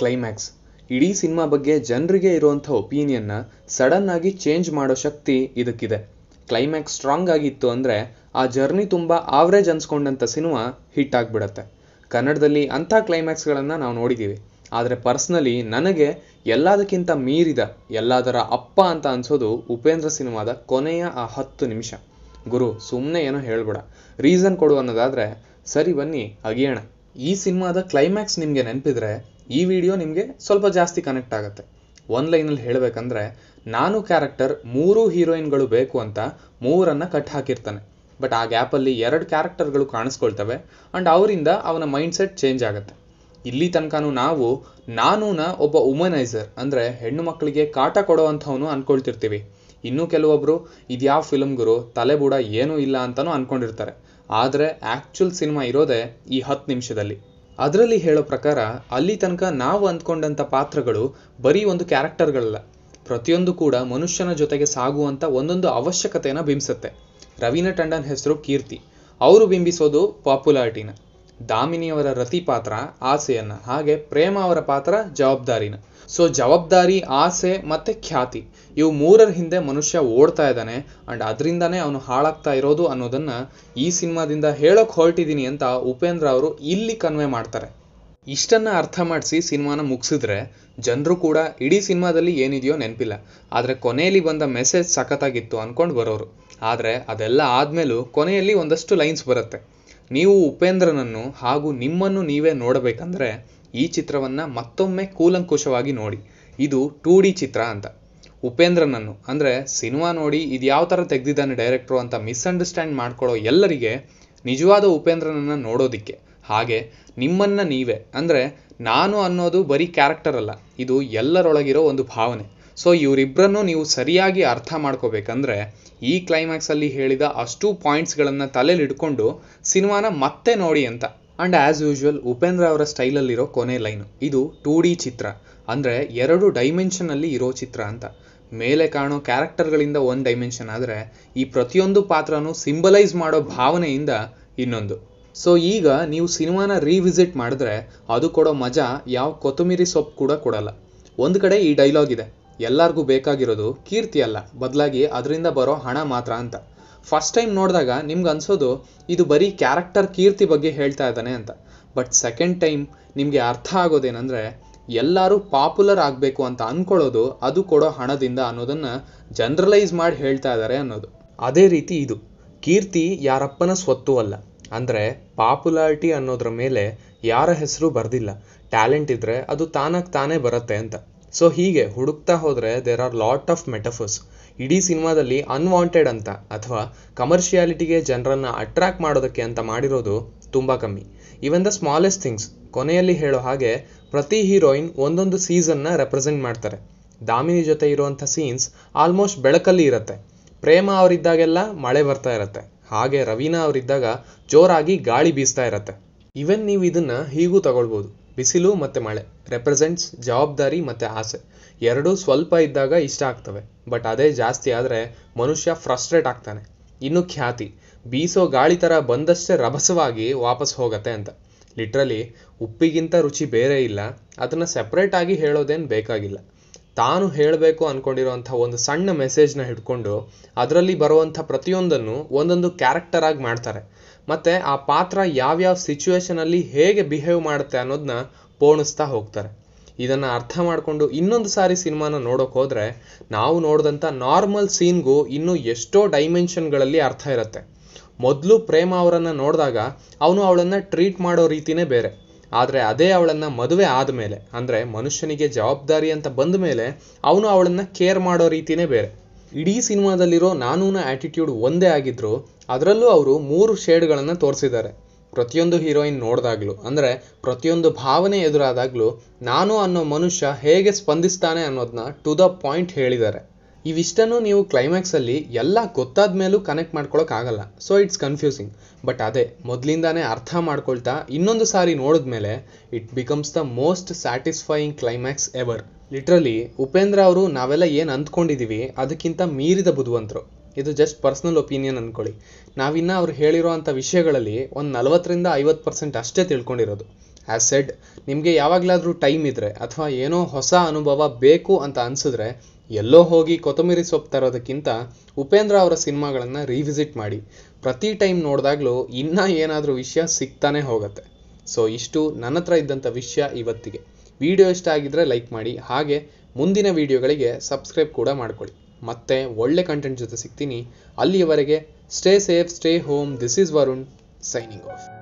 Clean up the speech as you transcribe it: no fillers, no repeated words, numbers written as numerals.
Climax ಇಡೀ cinema ಬಗ್ಗೆ ಜನರಿಗೆ ಇರುವಂಥ ಒಪಿನಿಯನ್ನ ಸಡನ್ ಆಗಿ ಚೇಂಜ್ ಮಾಡೋ ಶಕ್ತಿ ಇದಕ್ಕಿದೆ. ಕ್ಲೈಮ್ಯಾಕ್ಸ್ ಸ್ಟ್ರಾಂಗ್ ಆಗಿತ್ತು ಅಂದರೆ ಆ ಜರ್ನಿ ತುಂಬ ಆವ್ರೇಜ್ ಅನ್ಸ್ಕೊಂಡಂಥ ಸಿನಿಮಾ ಹಿಟ್ ಆಗಿಬಿಡತ್ತೆ. ಕನ್ನಡದಲ್ಲಿ ಅಂಥ ಕ್ಲೈಮ್ಯಾಕ್ಸ್ಗಳನ್ನು ನಾವು ನೋಡಿದ್ದೀವಿ. ಆದರೆ ಪರ್ಸ್ನಲಿ ನನಗೆ ಎಲ್ಲದಕ್ಕಿಂತ ಮೀರಿದ ಎಲ್ಲದರ ಅಪ್ಪ ಅಂತ ಅನ್ಸೋದು ಉಪೇಂದ್ರ ಸಿನಿಮಾದ ಕೊನೆಯ ಆ 10 ನಿಮಿಷ. ಗುರು ಸುಮ್ಮನೆ ಏನೋ ಹೇಳ್ಬೇಡ, ರೀಸನ್ ಕೊಡು ಅನ್ನೋದಾದರೆ ಸರಿ ಬನ್ನಿ ಅಗಿಯೋಣ. ಈ ಸಿನಿಮಾದ ಕ್ಲೈಮ್ಯಾಕ್ಸ್ ನಿಮಗೆ ನೆನಪಿದ್ರೆ ಈ ವಿಡಿಯೋ ನಿಮಗೆ ಸ್ವಲ್ಪ ಜಾಸ್ತಿ ಕನೆಕ್ಟ್ ಆಗುತ್ತೆ. ಒಂದು ಲೈನಲ್ಲಿ ಹೇಳಬೇಕಂದ್ರೆ, ನಾನು ಕ್ಯಾರೆಕ್ಟರ್ 3 ಹೀರೋಯಿನ್ಗಳು ಬೇಕು ಅಂತ 3 ಕಟ್ ಹಾಕಿರ್ತಾನೆ. ಬಟ್ ಆ ಗ್ಯಾಪಲ್ಲಿ 2 ಕ್ಯಾರೆಕ್ಟರ್ಗಳು ಕಾಣಿಸ್ಕೊಳ್ತವೆ ಆ್ಯಂಡ್ ಅವರಿಂದ ಅವನ ಮೈಂಡ್ ಸೆಟ್ ಚೇಂಜ್ ಆಗುತ್ತೆ. ಇಲ್ಲಿ ತನಕನೂ ನಾವು ನಾನೂನ ಒಬ್ಬ ವುಮನೈಸರ್ ಅಂದರೆ ಹೆಣ್ಣು ಮಕ್ಕಳಿಗೆ ಕಾಟ ಕೊಡೋ ಅಂಥವನು ಅಂದ್ಕೊಳ್ತಿರ್ತೀವಿ. ಇನ್ನೂ ಕೆಲವೊಬ್ಬರು ಇದ್ಯಾವ ಫಿಲ್ಮ್ ಗುರು ತಲೆಬೂಡ ಏನೂ ಇಲ್ಲ ಅಂತಲೂ ಅಂದ್ಕೊಂಡಿರ್ತಾರೆ. ಆದರೆ ಆ್ಯಕ್ಚುಲ್ ಸಿನಿಮಾ ಇರೋದೇ ಈ 10 ನಿಮಿಷದಲ್ಲಿ. ಅದರಲ್ಲಿ ಹೇಳೋ ಪ್ರಕಾರ ಅಲ್ಲಿ ತನಕ ನಾವು ಅಂದ್ಕೊಂಡಂಥ ಪಾತ್ರಗಳು ಬರೀ ಒಂದು ಕ್ಯಾರೆಕ್ಟರ್ಗಳಲ್ಲ, ಪ್ರತಿಯೊಂದು ಕೂಡ ಮನುಷ್ಯನ ಜೊತೆಗೆ ಸಾಗುವಂಥ ಒಂದೊಂದು ಅವಶ್ಯಕತೆಯನ್ನು ಬಿಂಬಿಸುತ್ತೆ. ರವೀನಾ ಟಂಡನ್ ಹೆಸರು ಕೀರ್ತಿ, ಅವರು ಬಿಂಬಿಸೋದು ಪಾಪ್ಯುಲಾರಿಟಿನ. ದಾಮಿನಿಯವರ ರತಿ ಪಾತ್ರ ಆಸೆಯನ್ನು, ಹಾಗೆ ಪ್ರೇಮ ಅವರ ಪಾತ್ರ ಜವಾಬ್ದಾರಿನ. ಸೊ ಜವಾಬ್ದಾರಿ, ಆಸೆ ಮತ್ತು ಖ್ಯಾತಿ ಇವು 3 ಹಿಂದೆ ಮನುಷ್ಯ ಓಡ್ತಾ ಇದ್ದಾನೆ ಆ್ಯಂಡ್ ಅದರಿಂದನೇ ಅವನು ಹಾಳಾಗ್ತಾ ಇರೋದು ಅನ್ನೋದನ್ನು ಈ ಸಿನಿಮಾದಿಂದ ಹೇಳೋಕೆ ಹೊರಟಿದ್ದೀನಿ ಅಂತ ಉಪೇಂದ್ರ ಅವರು ಇಲ್ಲಿ ಕನ್ವೆ ಮಾಡ್ತಾರೆ. ಇಷ್ಟನ್ನು ಅರ್ಥ ಮಾಡಿಸಿ ಸಿನಿಮಾನ ಮುಗಿಸಿದ್ರೆ ಜನರು ಕೂಡ ಇಡೀ ಸಿನಿಮಾದಲ್ಲಿ ಏನಿದೆಯೋ ನೆನಪಿಲ್ಲ, ಆದರೆ ಕೊನೆಯಲ್ಲಿ ಬಂದ ಮೆಸೇಜ್ ಸಖತ್ತಾಗಿತ್ತು ಅಂದ್ಕೊಂಡು ಬರೋರು. ಆದರೆ ಅದೆಲ್ಲ ಆದಮೇಲೂ ಕೊನೆಯಲ್ಲಿ ಒಂದಷ್ಟು ಲೈನ್ಸ್ ಬರುತ್ತೆ. ನೀವು ಉಪೇಂದ್ರನನ್ನು ಹಾಗೂ ನಿಮ್ಮನ್ನು ನೀವೇ ನೋಡಬೇಕಂದ್ರೆ ಈ ಚಿತ್ರವನ್ನು ಮತ್ತೊಮ್ಮೆ ಕೂಲಂಕುಷವಾಗಿ ನೋಡಿ. ಇದು 2D ಚಿತ್ರ ಅಂತ. ಉಪೇಂದ್ರನನ್ನು ಅಂದರೆ ಸಿನಿಮಾ ನೋಡಿ ಇದು ಯಾವ ಥರ ತೆಗೆದಿದ್ದಾನೆ ಡೈರೆಕ್ಟ್ರು ಅಂತ ಮಿಸ್ಅಂಡರ್ಸ್ಟ್ಯಾಂಡ್ ಮಾಡ್ಕೊಳ್ಳೋ ಎಲ್ಲರಿಗೆ ನಿಜವಾದ ಉಪೇಂದ್ರನನ್ನು ನೋಡೋದಿಕ್ಕೆ, ಹಾಗೆ ನಿಮ್ಮನ್ನು ನೀವೇ ಅಂದರೆ ನಾನು ಅನ್ನೋದು ಬರೀ ಕ್ಯಾರೆಕ್ಟರ್ ಅಲ್ಲ, ಇದು ಎಲ್ಲರೊಳಗಿರೋ ಒಂದು ಭಾವನೆ. ಸೊ ಇವರಿಬ್ಬರನ್ನು ನೀವು ಸರಿಯಾಗಿ ಅರ್ಥ ಮಾಡ್ಕೋಬೇಕಂದ್ರೆ ಈ ಕ್ಲೈಮ್ಯಾಕ್ಸಲ್ಲಿ ಹೇಳಿದ ಅಷ್ಟು ಪಾಯಿಂಟ್ಸ್ಗಳನ್ನು ತಲೆಯಲ್ಲಿ ಇಟ್ಕೊಂಡು ಸಿನಿಮಾನ ಮತ್ತೆ ನೋಡಿ ಅಂತ. ಆ್ಯಂಡ್ ಆ್ಯಸ್ ಯೂಶ್ವಲ್ ಉಪೇಂದ್ರ ಅವರ ಸ್ಟೈಲಲ್ಲಿರೋ ಕೊನೆ ಲೈನು, ಇದು 2D ಚಿತ್ರ ಅಂದರೆ 2 ಡೈಮೆನ್ಷನಲ್ಲಿ ಇರೋ ಚಿತ್ರ ಅಂತ. ಮೇಲೆ ಕಾಣೋ ಕ್ಯಾರೆಕ್ಟರ್ಗಳಿಂದ ಒಂದು ಡೈಮೆನ್ಷನ್ ಆದರೆ ಈ ಪ್ರತಿಯೊಂದು ಪಾತ್ರನೂ ಸಿಂಬಲೈಸ್ ಮಾಡೋ ಭಾವನೆಯಿಂದ ಇನ್ನೊಂದು. ಸೊ ಈಗ ನೀವು ಸಿನಿಮಾನ ರೀವಿಸಿಟ್ ಮಾಡಿದ್ರೆ ಅದು ಕೊಡೋ ಮಜಾ ಯಾವ ಕೊತ್ತಂಬರಿ ಸೊಪ್ಪು ಕೂಡ ಕೊಡಲ್ಲ. ಒಂದು ಕಡೆ ಈ ಡೈಲಾಗ್ ಇದೆ, ಎಲ್ಲರಿಗೂ ಬೇಕಾಗಿರೋದು ಕೀರ್ತಿ ಅಲ್ಲ, ಬದಲಾಗಿ ಅದರಿಂದ ಬರೋ ಹಣ ಮಾತ್ರ ಅಂತ. ಫಸ್ಟ್ ಟೈಮ್ ನೋಡಿದಾಗ ನಿಮ್ಗೆ ಅನ್ಸೋದು ಇದು ಬರೀ ಕ್ಯಾರೆಕ್ಟರ್ ಕೀರ್ತಿ ಬಗ್ಗೆ ಹೇಳ್ತಾ ಇದ್ದಾನೆ ಅಂತ. ಬಟ್ ಸೆಕೆಂಡ್ ಟೈಮ್ ನಿಮಗೆ ಅರ್ಥ ಆಗೋದೇನೆಂದರೆ ಎಲ್ಲರೂ ಪಾಪ್ಯುಲರ್ ಆಗಬೇಕು ಅಂತ ಅಂದ್ಕೊಳ್ಳೋದು ಅದು ಕೊಡೋ ಹಣದಿಂದ ಅನ್ನೋದನ್ನು ಜನರಲೈಸ್ ಮಾಡಿ ಹೇಳ್ತಾ ಇದ್ದಾರೆ ಅನ್ನೋದು. ಅದೇ ರೀತಿ ಇದು ಕೀರ್ತಿ ಯಾರಪ್ಪನ ಸ್ವತ್ತು ಅಲ್ಲ, ಅಂದರೆ ಪಾಪ್ಯುಲಾರಿಟಿ ಅನ್ನೋದ್ರ ಮೇಲೆ ಯಾರ ಹೆಸರು ಬರೆದಿಲ್ಲ. ಟ್ಯಾಲೆಂಟ್ ಇದ್ದರೆ ಅದು ತಾನೇ ಬರುತ್ತೆ ಅಂತ. ಸೊ ಹೀಗೆ ಹುಡುಕ್ತಾ ಹೋದರೆ there are lot of metaphors. ಇಡೀ ಸಿನಿಮಾದಲ್ಲಿ ಅನ್ವಾಂಟೆಡ್ ಅಂತ ಅಥವಾ ಕಮರ್ಷಿಯಾಲಿಟಿಗೆ ಜನರನ್ನು ಅಟ್ರಾಕ್ಟ್ ಮಾಡೋದಕ್ಕೆ ಅಂತ ಮಾಡಿರೋದು ತುಂಬ ಕಮ್ಮಿ. ಈವನ್ ದ ಸ್ಮಾಲೆಸ್ಟ್ ಥಿಂಗ್ಸ್, ಕೊನೆಯಲ್ಲಿ ಹೇಳೋ ಹಾಗೆ ಪ್ರತಿ ಹೀರೋಯಿನ್ ಒಂದೊಂದು ಸೀಸನ್ನ ರೆಪ್ರೆಸೆಂಟ್ ಮಾಡ್ತಾರೆ. ದಾಮಿನಿ ಜೊತೆ ಇರುವಂಥ ಸೀನ್ಸ್ ಆಲ್ಮೋಸ್ಟ್ ಬೆಳಕಲ್ಲಿ ಇರುತ್ತೆ. ಪ್ರೇಮ ಅವರಿದ್ದಾಗೆಲ್ಲ ಮಳೆ ಬರ್ತಾ ಇರುತ್ತೆ, ಹಾಗೆ ರವೀನಾ ಅವರಿದ್ದಾಗ ಜೋರಾಗಿ ಗಾಳಿ ಬೀಸ್ತಾ ಇರುತ್ತೆ. ಈವನ್ ನೀವು ಇದನ್ನು ಹೀಗೂ ತಗೊಳ್ಬೋದು, ಬಿಸಿಲು ಮತ್ತು ಮಳೆ ರೆಪ್ರೆಸೆಂಟ್ಸ್ ಜವಾಬ್ದಾರಿ ಮತ್ತು ಆಸೆ. ಎರಡೂ ಸ್ವಲ್ಪ ಇದ್ದಾಗ ಇಷ್ಟ ಆಗ್ತವೆ, ಬಟ್ ಅದೇ ಜಾಸ್ತಿ ಆದರೆ ಮನುಷ್ಯ ಫ್ರಸ್ಟ್ರೇಟ್ ಆಗ್ತಾನೆ. ಇನ್ನು ಖ್ಯಾತಿ ಬೀಸೋ ಗಾಳಿ ಥರ ಬಂದಷ್ಟೇ ರಭಸವಾಗಿ ವಾಪಸ್ ಹೋಗತ್ತೆ ಅಂತ. ಲಿಟ್ರಲಿ ಉಪ್ಪಿಗಿಂತ ರುಚಿ ಬೇರೆ ಇಲ್ಲ, ಅದನ್ನು ಸೆಪ್ರೇಟಾಗಿ ಹೇಳೋದೇನು ಬೇಕಾಗಿಲ್ಲ. ತಾನು ಹೇಳಬೇಕು ಅಂದ್ಕೊಂಡಿರೋಂಥ ಒಂದು ಸಣ್ಣ ಮೆಸೇಜ್ನ ಹಿಡ್ಕೊಂಡು ಅದರಲ್ಲಿ ಬರುವಂಥ ಪ್ರತಿಯೊಂದನ್ನು ಒಂದೊಂದು ಕ್ಯಾರೆಕ್ಟರ್ ಆಗಿ ಮಾಡ್ತಾರೆ. ಮತ್ತು ಆ ಪಾತ್ರ ಯಾವ್ಯಾವ ಸಿಚುವೇಶನಲ್ಲಿ ಹೇಗೆ ಬಿಹೇವ್ ಮಾಡುತ್ತೆ ಅನ್ನೋದನ್ನ ಪೋಣಿಸ್ತಾ ಹೋಗ್ತಾರೆ. ಇದನ್ನು ಅರ್ಥ ಮಾಡಿಕೊಂಡು ಇನ್ನೊಂದು ಸಾರಿ ಸಿನಿಮಾನ ನೋಡೋಕೆ ಹೋದರೆ ನಾವು ನೋಡಿದಂಥ ನಾರ್ಮಲ್ ಸೀನ್ಗೂ ಇನ್ನೂ ಎಷ್ಟೋ ಡೈಮೆನ್ಷನ್ಗಳಲ್ಲಿ ಅರ್ಥ ಇರುತ್ತೆ. ಮೊದಲು ಪ್ರೇಮ ಅವರನ್ನು ನೋಡಿದಾಗ ಅವನು ಅವಳನ್ನು ಟ್ರೀಟ್ ಮಾಡೋ ರೀತಿಯೇ ಬೇರೆ, ಆದರೆ ಅದೇ ಅವಳನ್ನು ಮದುವೆ ಆದಮೇಲೆ ಅಂದರೆ ಮನುಷ್ಯನಿಗೆ ಜವಾಬ್ದಾರಿ ಅಂತ ಬಂದ ಮೇಲೆ ಅವನು ಅವಳನ್ನು ಕೇರ್ ಮಾಡೋ ರೀತಿಯೇ ಬೇರೆ. ಇಡೀ ಸಿನಿಮಾದಲ್ಲಿರೋ ನಾನೂನ ಆ್ಯಟಿಟ್ಯೂಡ್ ಒಂದೇ ಆಗಿದ್ದರೂ ಅದರಲ್ಲೂ ಅವರು 3 ಶೇಡ್ಗಳನ್ನು ತೋರಿಸಿದ್ದಾರೆ. ಪ್ರತಿಯೊಂದು ಹೀರೋಯಿನ್ ನೋಡಿದಾಗಲೂ ಅಂದರೆ ಪ್ರತಿಯೊಂದು ಭಾವನೆ ಎದುರಾದಾಗಲೂ ನಾನು ಅನ್ನೋ ಮನುಷ್ಯ ಹೇಗೆ ಸ್ಪಂದಿಸ್ತಾನೆ ಅನ್ನೋದನ್ನ ಟು ದ ಪಾಯಿಂಟ್ ಹೇಳಿದ್ದಾರೆ. ಇವಿಷ್ಟನ್ನು ನೀವು ಕ್ಲೈಮ್ಯಾಕ್ಸಲ್ಲಿ ಎಲ್ಲ ಗೊತ್ತಾದ ಮೇಲೂ ಕನೆಕ್ಟ್ ಮಾಡ್ಕೊಳಕ್ಕಾಗಲ್ಲ. So it's confusing. ಬಟ್ ಅದೇ ಮೊದಲಿಂದಾನೇ ಅರ್ಥ ಮಾಡ್ಕೊಳ್ತಾ ಇನ್ನೊಂದು ಸಾರಿ ನೋಡಿದ್ಮೇಲೆ it becomes the most satisfying climax ever. Literally Upendra ಅವರು ನಾವೆಲ್ಲ ಏನು ಅಂದ್ಕೊಂಡಿದ್ದೀವಿ ಅದಕ್ಕಿಂತ ಮೀರಿದ ಬುದ್ಧಿವಂತರು. ಇದು ಜಸ್ಟ್ ಪರ್ಸ್ನಲ್ ಒಪಿನಿಯನ್ ಅಂದ್ಕೊಳ್ಳಿ. ನಾವಿನ್ನ ಅವ್ರು ಹೇಳಿರೋ ಅಂಥ ವಿಷಯಗಳಲ್ಲಿ ಒಂದು 40-50% ಅಷ್ಟೇ ತಿಳ್ಕೊಂಡಿರೋದು. ಆಸ್ ಸೆಡ್, ನಿಮಗೆ ಯಾವಾಗಲಾದರೂ ಟೈಮ್ ಇದ್ದರೆ ಅಥವಾ ಏನೋ ಹೊಸ ಅನುಭವ ಬೇಕು ಅಂತ ಅನಿಸಿದ್ರೆ ಎಲ್ಲೋ ಹೋಗಿ ಕೊತ್ತಂಬರಿ ಸೊಪ್ಪು ತರೋದಕ್ಕಿಂತ ಉಪೇಂದ್ರ ಅವರ ಸಿನಿಮಾಗಳನ್ನು ರಿವಿಸಿಟ್ ಮಾಡಿ. ಪ್ರತಿ ಟೈಮ್ ನೋಡಿದಾಗಲೂ ಇನ್ನೂ ಏನಾದರೂ ವಿಷಯ ಸಿಗ್ತಾನೆ ಹೋಗುತ್ತೆ. ಸೊ ಇಷ್ಟು ನನ್ನ ಹತ್ರ ಇದ್ದಂಥ ವಿಷಯ ಇವತ್ತಿಗೆ. ವಿಡಿಯೋ ಇಷ್ಟ ಆಗಿದ್ರೆ ಲೈಕ್ ಮಾಡಿ, ಹಾಗೆ ಮುಂದಿನ ವಿಡಿಯೋಗಳಿಗೆ ಸಬ್ಸ್ಕ್ರೈಬ್ ಕೂಡ ಮಾಡ್ಕೊಳ್ಳಿ. ಮತ್ತೆ ಒಳ್ಳೆ ಕಂಟೆಂಟ್ ಜೊತೆ ಸಿಗ್ತೀನಿ. ಅಲ್ಲಿಯವರೆಗೆ stay safe, stay home. This is Varun signing of.